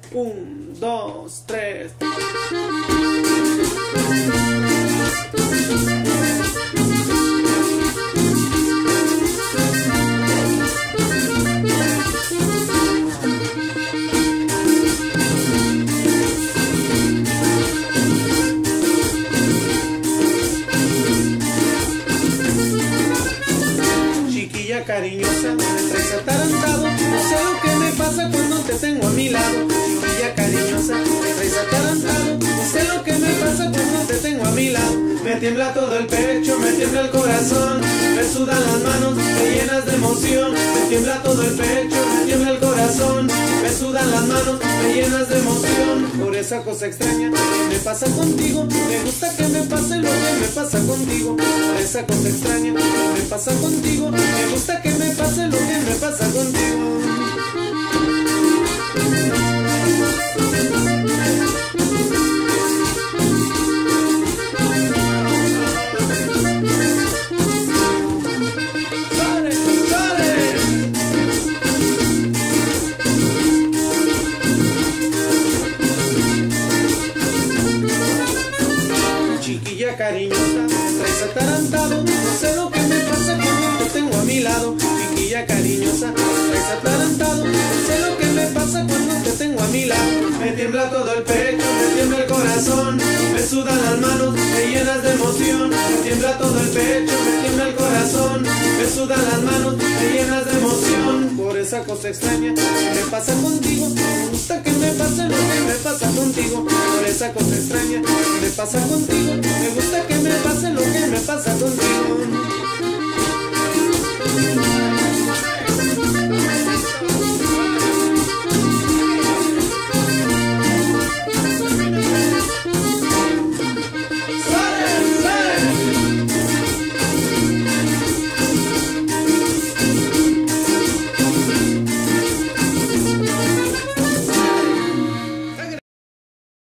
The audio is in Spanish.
1, 2, 3. Chiquilla cariñosa, me traes atarantado. No sé lo que me pasa cuando te tengo a mi lado. Chiquilla cariñosa, me traes atarantado. No sé lo que me pasa cuando te tengo a mi lado. Me tiembla todo el pecho, me tiembla el corazón, me sudan las manos, me llenas de emoción. Me tiembla todo el pecho, me tiembla el corazón, me sudan las manos, me llenas de emoción. Por esa cosa extraña que me pasa contigo, me gusta que me pase lo que me pasa contigo. Por esa cosa extraña que me pasa contigo, me gusta que me pase lo que me pasa contigo. Chiquilla cariñosa, me traes atarantado. No sé lo que me pasa cuando te tengo a mi lado. Chiquilla cariñosa, me traes atarantado. No sé lo que me pasa cuando te tengo a mi lado. Me tiembla todo el pecho, me tiembla el corazón, me sudan las manos, me llenas de emoción. Me tiembla todo el pecho, me tiembla el corazón, me sudan las manos, me llenas de emoción. Por esa cosa extraña que me pasa contigo, me gusta que me pase lo que me pasa contigo. Por esa cosa extraña que me pasa contigo, me gusta que me pase lo que me pasa contigo.